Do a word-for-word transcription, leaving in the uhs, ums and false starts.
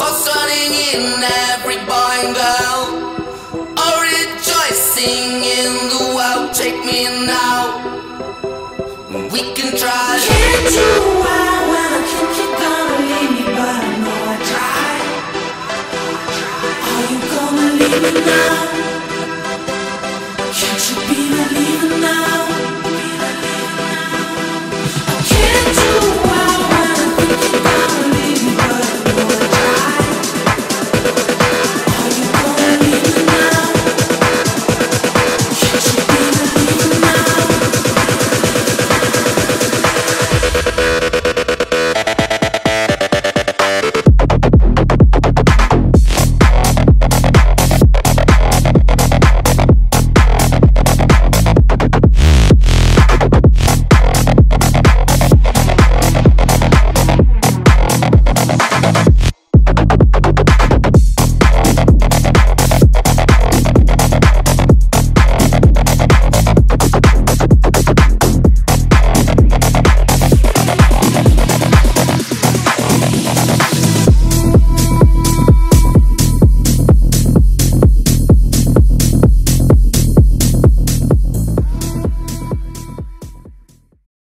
Hearts running in every boy and girl, all rejoicing in the world. Take me now, we can try. Can't you why when I think you're gonna leave me, but I know I tried. Are you gonna leave me now?